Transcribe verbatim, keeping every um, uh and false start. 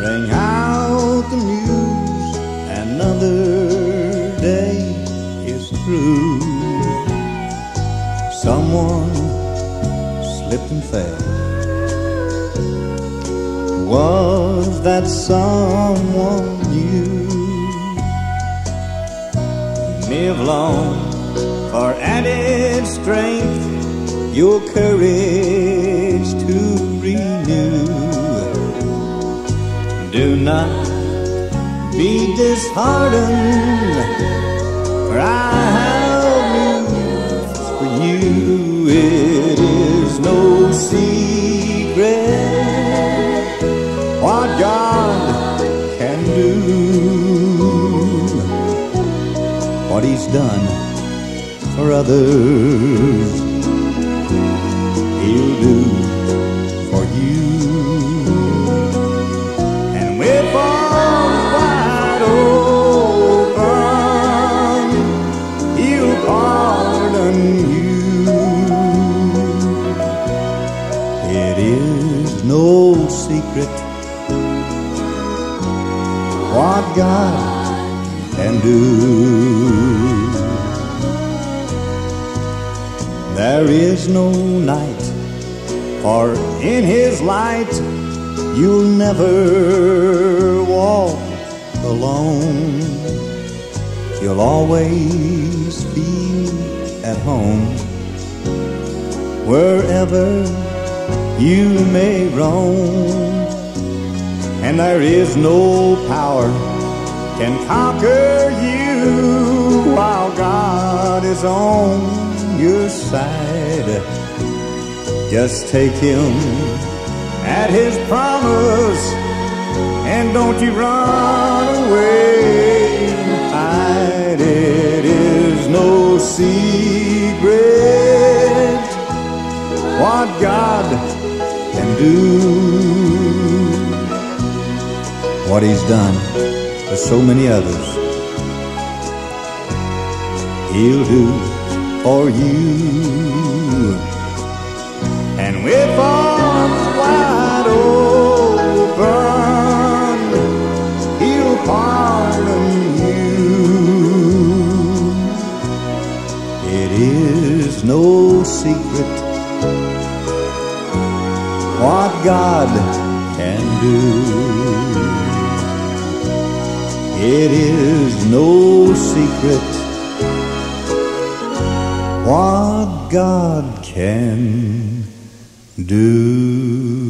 Bring out the news, another day is through. Someone slipped and fell. Was that someone you? Live long for added strength, your courage to renew. Do not be disheartened, for I have news for you. It is no secret what God can do, what He's done for others, He'll do for you. And with arms wide open, He'll pardon you. It is no secret what God can do. There is no night, for in His light you'll never walk alone. You'll always be at home, wherever you may roam. And there is no power can conquer you while God is on your side. Just take Him at His promise, and don't you run away and hide. It is no secret what God can do, what He's done for so many others, He'll do for you. And with arms wide open, He'll pardon you. It is no secret what God can do. It is no secret what God can do.